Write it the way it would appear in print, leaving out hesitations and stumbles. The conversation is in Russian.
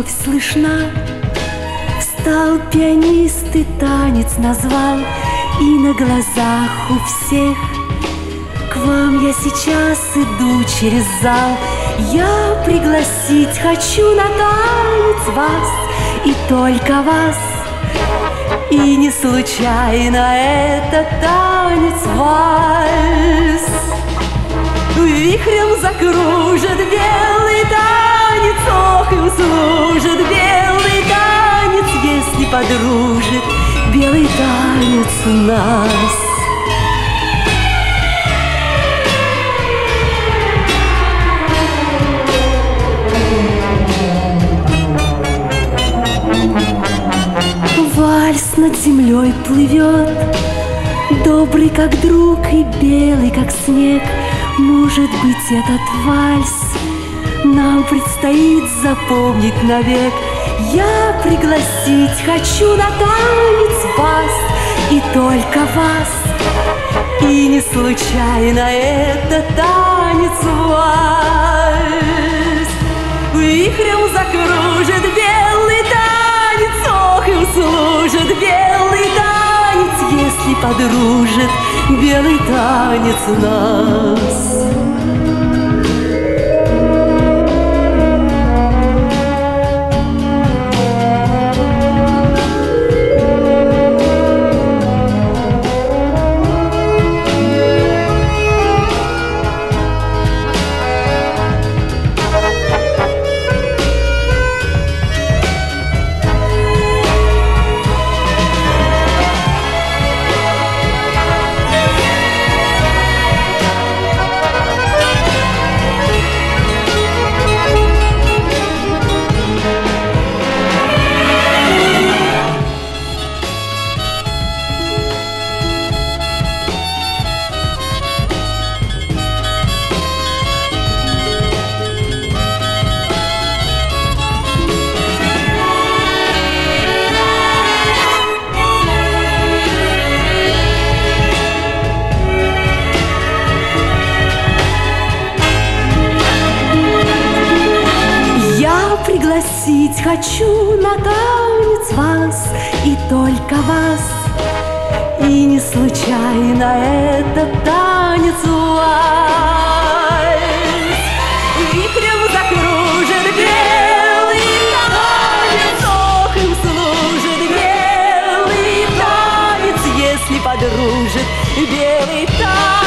вновь слышна. Встал пианист и танец назвал, и на глазах у всех к вам я сейчас иду через зал. Я пригласить хочу на танец вас, и только вас. И не случайно это танец вальс. Вихрем закружит белый танец, ох, и услужит белый танец, если подружит белый танец нас. Вальс над землей плывет, добрый как друг и белый как снег. Может быть, этот вальс нам предстоит запомнить навек. Я пригласить хочу на танец вас, и только вас. И не случайно это танец вальс. Вихрем закружит белый танец, ох, и услужит белый танец, если подружит белый танец нас. Пригласить хочу на танец вас, и только вас. И не случайно этот танец вальс. Вихрем закружит белый танец, ох, им служит белый танец, если подружит белый танец.